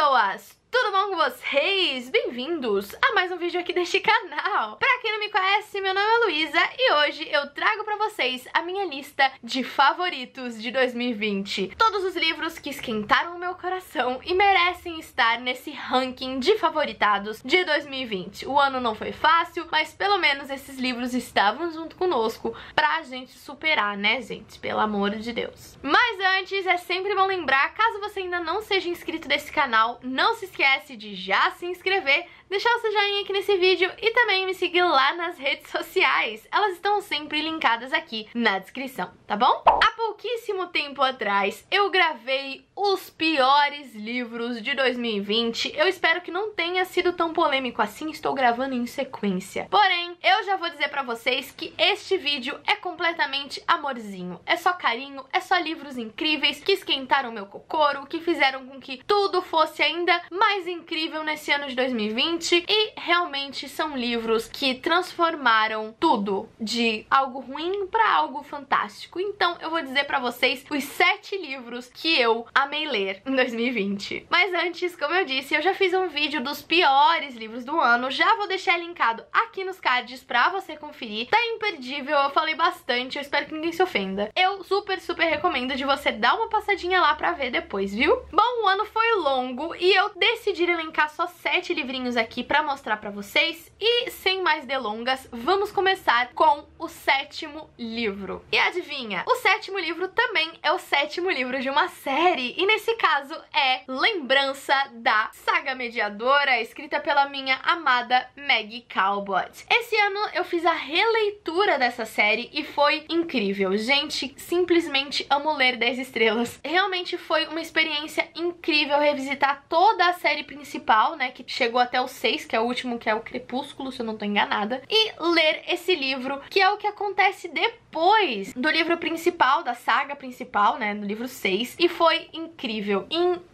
pessoas! Tudo bom com vocês? Bem-vindos a mais um vídeo aqui deste canal. Pra quem não me conhece, meu nome é Luísa e hoje eu trago pra vocês a minha lista de favoritos de 2020. Todos os livros que esquentaram o meu coração e merecem estar nesse ranking de favoritados de 2020. O ano não foi fácil, mas pelo menos esses livros estavam junto conosco pra gente superar, né, gente? Pelo amor de Deus. Mas antes, é sempre bom lembrar, caso você ainda não seja inscrito desse canal, não se esqueça de já se inscrever, deixar o seu joinha aqui nesse vídeo e também me seguir lá nas redes sociais. Elas estão sempre linkadas aqui na descrição, tá bom? Há pouquíssimo tempo atrás eu gravei os piores livros de 2020. Eu espero que não tenha sido tão polêmico assim, estou gravando em sequência. Porém, eu já vou dizer pra vocês que este vídeo é completamente amorzinho. É só carinho, é só livros incríveis que esquentaram meu cocoro, que fizeram com que tudo fosse ainda mais incrível nesse ano de 2020. E realmente são livros que transformaram tudo de algo ruim pra algo fantástico. Então eu vou dizer pra vocês os 7 livros que eu amei ler em 2020. Mas antes, como eu disse, eu já fiz um vídeo dos piores livros do ano. Já vou deixar linkado aqui nos cards pra você conferir. Tá imperdível, eu falei bastante, eu espero que ninguém se ofenda. Eu super recomendo de você dar uma passadinha lá pra ver depois, viu? Bom, o ano foi longo e eu decidi elencar só 7 livrinhos aqui pra mostrar pra vocês. E sem mais delongas, vamos começar com o 7º livro. E adivinha? O 7º livro também é o 7º livro de uma série. E nesse caso é Lembrança da Saga Mediadora, escrita pela minha amada Maggie Calbott. Esse ano eu fiz a releitura dessa série e foi incrível. Gente, simplesmente amo ler 10 estrelas. Realmente foi uma experiência incrível revisitar toda a série principal, né, que chegou até o 6, que é o último, que é o Crepúsculo, se eu não tô enganada, e ler esse livro, que é o que acontece depois do livro principal, da saga principal, né, no livro 6, e foi incrível,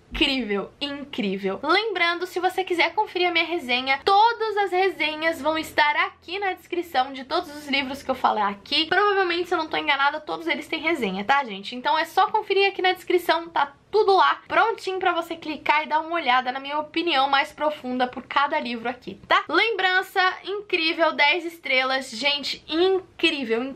incrível. Lembrando, se você quiser conferir a minha resenha, todas as resenhas vão estar aqui na descrição de todos os livros que eu falar aqui. Provavelmente, se eu não tô enganada, todos eles têm resenha, tá, gente? Então é só conferir aqui na descrição, tá tudo lá, prontinho pra você clicar e dar uma olhada na minha opinião mais profunda por cada livro aqui, tá? Lembrança, incrível, 10 estrelas, gente, incrível.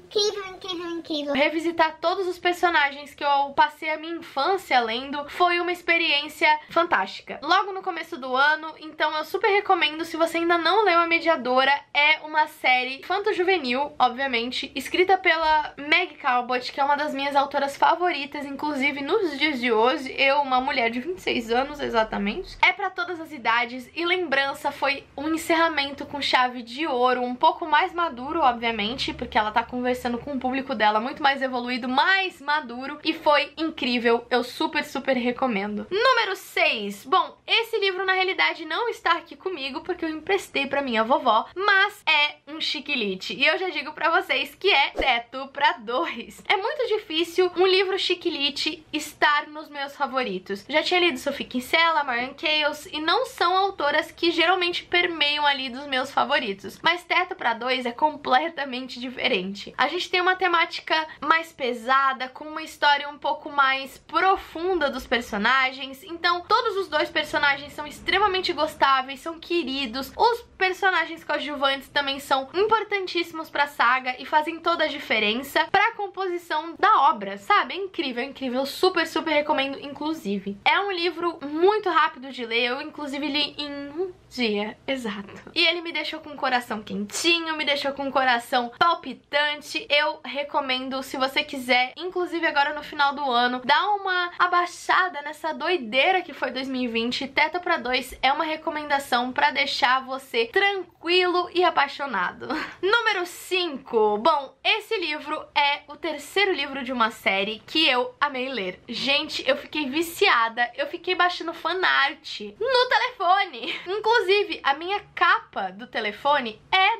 Revisitar todos os personagens que eu passei a minha infância lendo foi uma experiência fantástica. Logo no começo do ano, então eu super recomendo, se você ainda não leu A Mediadora, é uma série infanto-juvenil, obviamente, escrita pela Maggie Calbott, que é uma das minhas autoras favoritas, inclusive nos dias de hoje. Eu, uma mulher de 26 anos exatamente. É pra todas as idades e Lembrança foi um encerramento com chave de ouro, um pouco mais maduro, obviamente, porque ela tá conversando com o público dela muito mais evoluído, mais maduro, e foi incrível. Eu super recomendo. Número 6. Bom, esse livro na realidade não está aqui comigo porque eu emprestei pra minha vovó, mas é um chiquilite. E eu já digo pra vocês que é Teto pra 2. É muito difícil um livro chiquilite estar nos meus favoritos. Já tinha lido Sophie Kinsella, Marian Chayles, e não são autoras que geralmente permeiam ali dos meus favoritos. Mas Teto pra 2 é completamente diferente. A gente tem uma temática mais pesada, com uma história um pouco mais profunda dos personagens. Então, todos os 2 personagens são extremamente gostáveis, são queridos. Os personagens coadjuvantes também são importantíssimos pra saga e fazem toda a diferença pra composição da obra, sabe? É incrível, incrível. Super recomendo, inclusive. É um livro muito rápido de ler, eu inclusive li em um dia, exato. E ele me deixou com o coração quentinho, me deixou com o coração palpitante. Eu recomendo, se você quiser, inclusive agora no final do ano, dar uma abaixada nessa doideira que foi 2020. Teto pra 2 é uma recomendação pra deixar você tranquilo e apaixonado. Número 5. Bom, esse livro é o 3º livro de uma série que eu amei ler. Gente, eu fiquei viciada, eu fiquei baixando fanart no telefone. Inclusive, a minha capa do telefone é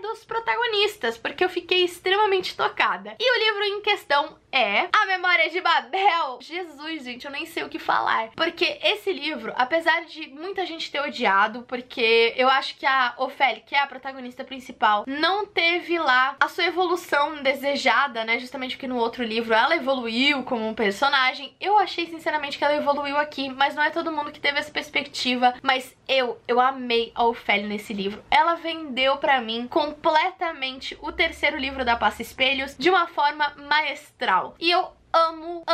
dos protagonistas, porque eu fiquei extremamente tocada. E o livro em questão é A Memória de Babel. Jesus, gente, eu nem sei o que falar. Porque esse livro, apesar de muita gente ter odiado, porque eu acho que a Ofélia, que é a protagonista principal, não teve lá a sua evolução desejada, né? Justamente porque no outro livro ela evoluiu como um personagem. Eu achei, sinceramente, que ela evoluiu aqui, mas não é todo mundo que teve essa perspectiva. Mas eu amei a Ofélia nesse livro. Ela vendeu pra mim completamente o terceiro livro da Passa Espelhos de uma forma maestral. E eu amo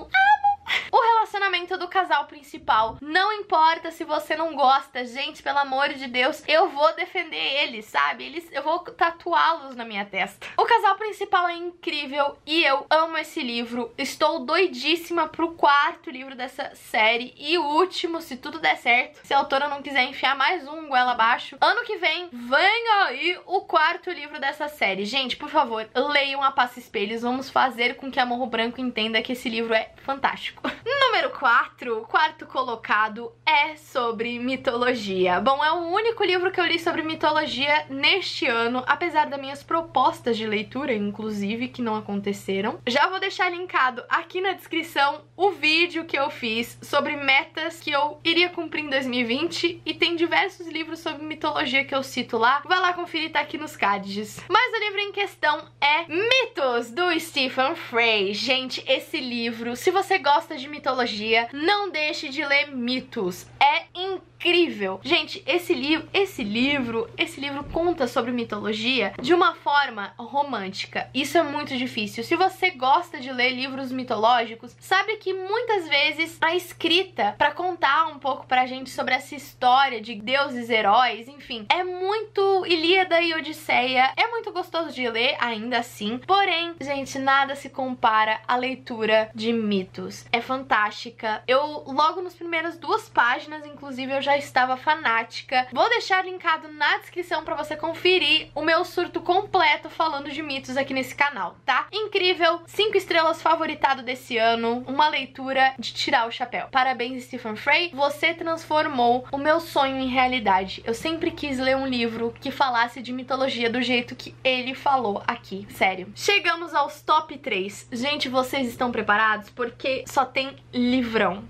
o relacionamento do casal principal. Não importa se você não gosta, gente, pelo amor de Deus, eu vou defender eles, sabe? Eu vou tatuá-los na minha testa. O casal principal é incrível e eu amo esse livro. Estou doidíssima pro quarto livro dessa série e o último, se tudo der certo. Se a autora não quiser enfiar mais um goela abaixo, ano que vem aí o quarto livro dessa série. Gente, por favor, leiam A Passa Espelhos. Vamos fazer com que a Morro Branco entenda que esse livro é fantástico. Número 4, quarto colocado, é sobre mitologia. Bom, é o único livro que eu li sobre mitologia neste ano, apesar das minhas propostas de leitura, inclusive, que não aconteceram. Já vou deixar linkado aqui na descrição o vídeo que eu fiz sobre metas que eu iria cumprir em 2020 e tem diversos livros sobre mitologia que eu cito lá. Vai lá conferir, tá aqui nos cards. Mas o livro em questão é Mitos, do Stephen Fry. Gente, esse livro, se você gosta de mitologia, não deixe de ler Mitos. É incrível. Gente, esse livro conta sobre mitologia de uma forma romântica. Isso é muito difícil. Se você gosta de ler livros mitológicos, sabe que muitas vezes a escrita pra contar um pouco pra gente sobre essa história de deuses, heróis, enfim, é muito Ilíada e Odisseia. É muito gostoso de ler, ainda assim. Porém, gente, nada se compara à leitura de Mitos. É fantástica. Eu, logo nas primeiras 2 páginas, inclusive, eu já estava fanática. Vou deixar linkado na descrição pra você conferir o meu surto completo falando de Mitos aqui nesse canal, tá? Incrível, 5 estrelas favoritado desse ano, uma leitura de tirar o chapéu. Parabéns, Stephen Fry, você transformou o meu sonho em realidade. Eu sempre quis ler um livro que falasse de mitologia do jeito que ele falou aqui, sério. Chegamos aos top 3. Gente, vocês estão preparados? Porque só tem livrão,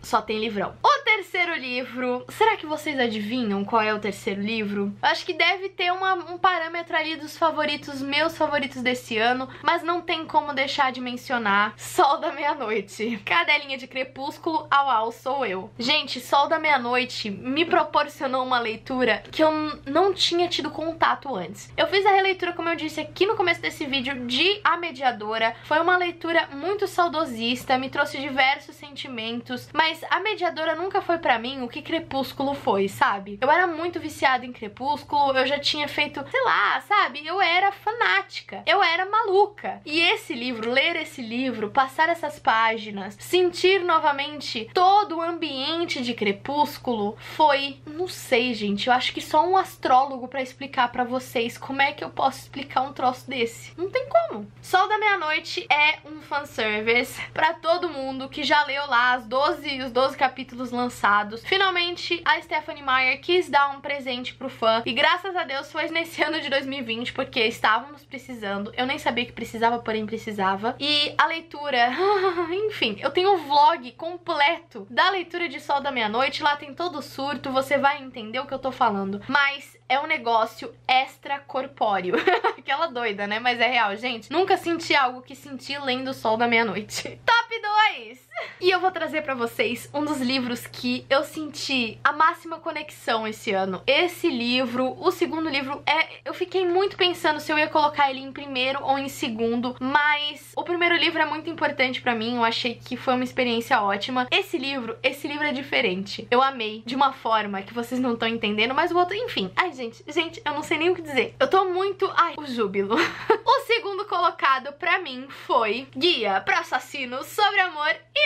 O terceiro livro, será que vocês adivinham qual é o terceiro livro? Eu acho que deve ter um parâmetro ali dos favoritos, meus favoritos desse ano, mas não tem como deixar de mencionar Sol da Meia-Noite. Cadelinha de Crepúsculo, au, sou eu. Gente, Sol da Meia-Noite me proporcionou uma leitura que eu não tinha tido contato antes. Eu fiz a releitura, como eu disse aqui no começo desse vídeo, de A Mediadora. Foi uma leitura muito saudosista, me trouxe diversos sentimentos, mas A Mediadora nunca foi pra mim o que Crepúsculo foi, sabe? Eu era muito viciada em Crepúsculo, eu já tinha feito, sei lá, sabe? Eu era fanática, eu era maluca. E esse livro, ler esse livro, passar essas páginas, sentir novamente todo o ambiente de Crepúsculo foi, não sei, gente, eu acho que só um astrólogo pra explicar pra vocês como é que eu posso explicar um troço desse. Não tem como. Sol da Meia-Noite é um fanservice pra todo mundo que já leu lá os 12 capítulos lançados. Finalmente, a Stephenie Meyer quis dar um presente pro fã e graças a Deus foi nesse ano de 2020, porque estávamos precisando. Eu nem sabia que precisava, porém precisava. E a leitura, enfim, eu tenho um vlog completo da leitura de Sol da Meia-Noite. Lá tem todo o surto, você vai entender o que eu tô falando. Mas é um negócio extracorpóreo. Aquela doida, né? Mas é real, gente. Nunca senti algo que senti lendo Sol da Meia-Noite. Top 2! E eu vou trazer pra vocês um dos livros que eu senti a máxima conexão esse ano. Esse livro, o segundo livro, eu fiquei muito pensando se eu ia colocar ele em primeiro ou em segundo, mas o primeiro livro é muito importante pra mim, eu achei que foi uma experiência ótima. Esse livro é diferente. Eu amei de uma forma que vocês não estão entendendo, mas o outro, enfim. Ai, gente, eu não sei nem o que dizer. Eu tô muito... Ai, o júbilo. O segundo colocado pra mim foi Guia pra Assassinos sobre Amor e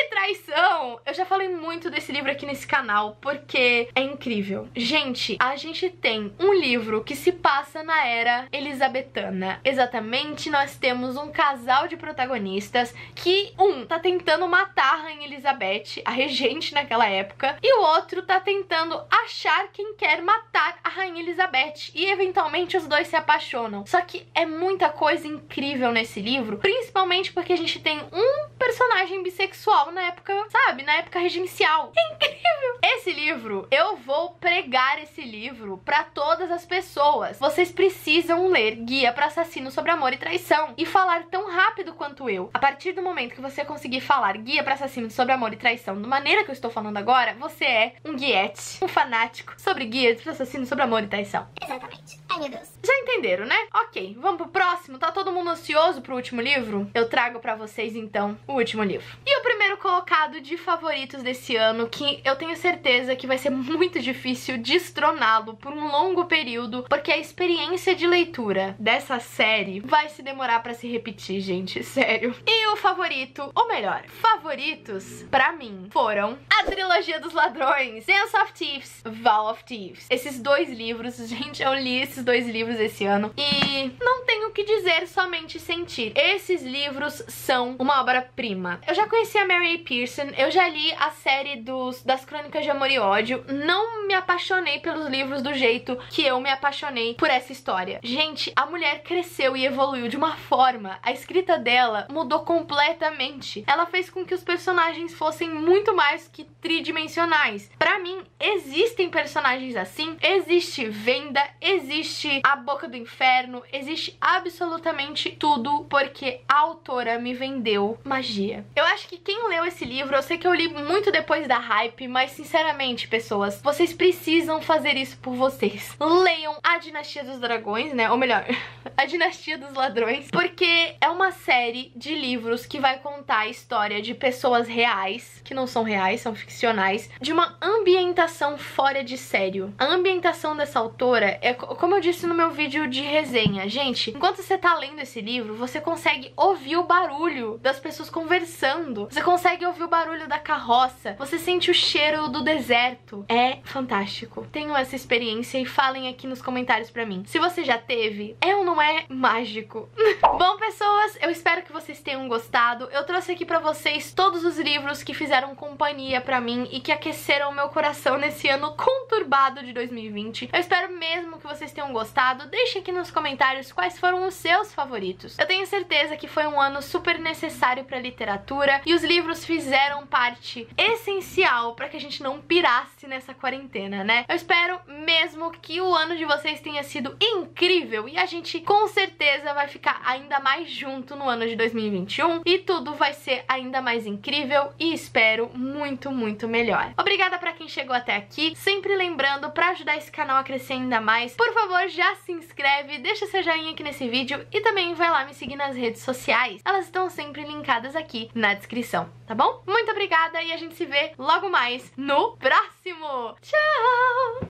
e Traição, eu já falei muito desse livro aqui nesse canal, porque é incrível. Gente, a gente tem um livro que se passa na era elisabetana. Exatamente, nós temos um casal de protagonistas que um tá tentando matar a Rainha Elizabeth, a regente naquela época, e o outro tá tentando achar quem quer matar a Rainha Elizabeth, e eventualmente os dois se apaixonam. Só que é muita coisa incrível nesse livro, principalmente porque a gente tem um personagem bissexual na época, sabe, na época regencial. É incrível! Esse livro, eu vou pregar esse livro pra todas as pessoas. Vocês precisam ler Guia para Assassino sobre Amor e Traição e falar tão rápido quanto eu. A partir do momento que você conseguir falar Guia para Assassino sobre Amor e Traição da maneira que eu estou falando agora, você é um guiete, um fanático sobre Guia para Assassino sobre Amor e Traição. Exatamente. Ai, meu Deus. Já entenderam, né? Ok, vamos pro próximo? Tá todo mundo ansioso pro último livro? Eu trago pra vocês, então, o último livro. E o primeiro colocado de favoritos desse ano, que eu tenho certeza que vai ser muito difícil destroná-lo por um longo período, porque a experiência de leitura dessa série vai se demorar pra se repetir, gente, sério. E o favorito, ou melhor, favoritos, pra mim, foram a trilogia dos ladrões, Dance of Thieves, Vow of Thieves. Esses dois livros, gente, eu li esses dois livros esse ano e não tenho o que dizer, somente sentir. Esses livros são uma obra-prima. Eu já conheci a Mary A. Pearson, eu já li a série das Crônicas de Amor e Ódio, não me apaixonei pelos livros do jeito que eu me apaixonei por essa história. Gente, a mulher cresceu e evoluiu de uma forma, a escrita dela mudou completamente. Ela fez com que os personagens fossem muito mais que tridimensionais. Pra mim, existem personagens assim, existe Venda, existe a Boca do Inferno, existe absolutamente tudo, porque a autora me vendeu magia. Eu acho que quem leu esse livro, eu sei que eu li muito depois da hype, mas sinceramente, pessoas, vocês precisam fazer isso por vocês. Leiam A Dinastia dos Dragões, né? Ou melhor, A Dinastia dos Ladrões, porque é uma série de livros que vai contar a história de pessoas reais, que não são reais, são ficcionais, de uma ambientação fora de sério. A ambientação dessa autora é, como eu disse no meu vídeo de resenha, gente, enquanto você tá lendo esse livro, você consegue ouvir o barulho das pessoas conversando, você consegue ouvir o barulho da carroça, você sente o cheiro do deserto. É fantástico. Tenham essa experiência e falem aqui nos comentários pra mim. Se você já teve, é ou não é mágico? Bom, pessoas, eu espero que vocês tenham gostado. Eu trouxe aqui pra vocês todos os livros que fizeram companhia pra mim e que aqueceram o meu coração nesse ano conturbado de 2020. Eu espero mesmo que vocês tenham gostado. Deixe aqui nos comentários quais foram os seus favoritos. Eu tenho certeza que foi um ano super necessário pra literatura e os livros fizeram parte essencial pra que a gente não pirasse nessa quarentena, né? Eu espero mesmo que o ano de vocês tenha sido incrível e a gente com certeza vai ficar ainda mais junto no ano de 2021 e tudo vai ser ainda mais incrível e espero muito, muito melhor. Obrigada pra quem chegou até aqui. Sempre lembrando, pra ajudar esse canal a crescer ainda mais, por favor, já se inscreve, deixa seu joinha aqui nesse vídeo e também vai lá me seguir nas redes sociais. Elas estão sempre linkadas aqui na descrição, tá bom? Muito obrigada e a gente se vê logo mais no próximo. Tchau!